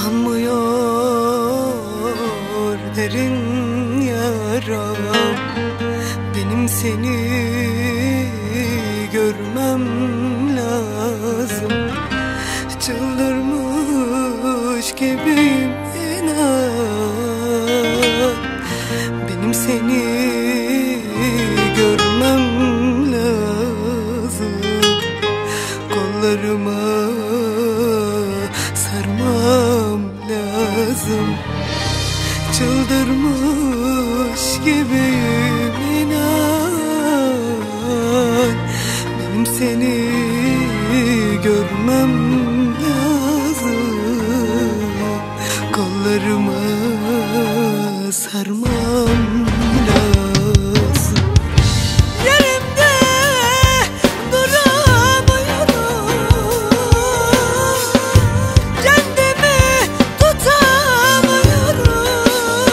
Kanmıyor derin yaram, benim seni görmem lazım. Çıldırmış gibiyim inan, benim seni görmem lazım. Kollarıma sarmam lazım. Çıldırmış gibiyim inan, benim seni görmem lazım. Kollarıma sarmam lazım. Yerimde duramıyorum, kendimi tutamıyorum.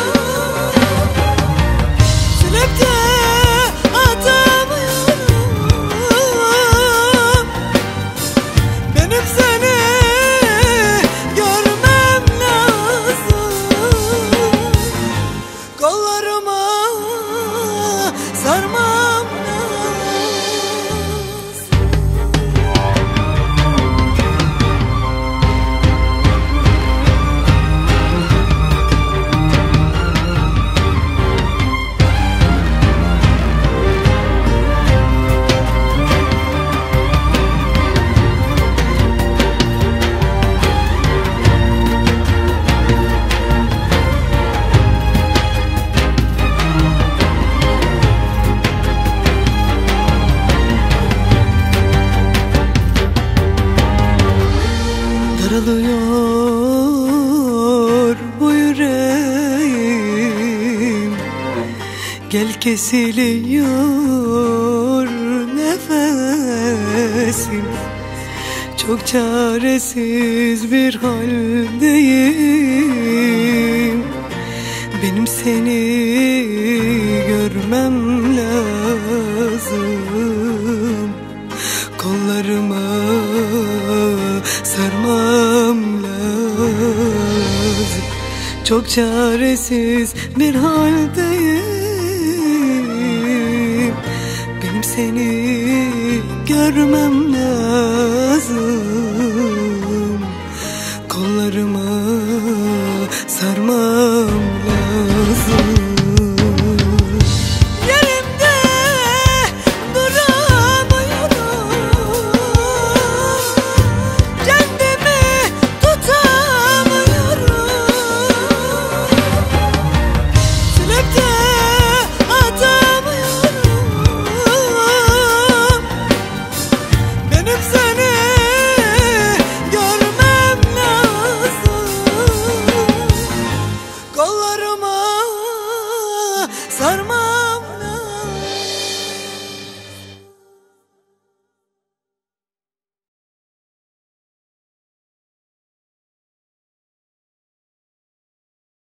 Silip de atamıyorum, benim seni görmem lazım. Kollarıma sarmam lazım. Daralıyor bu yüreğim, gel kesiliyor nefesim. Çok çaresiz bir haldeyim, benim seni görmem lazım. Kollarıma sarmam lazım. Çok çaresiz bir haldeyim, benim seni görmem lazım.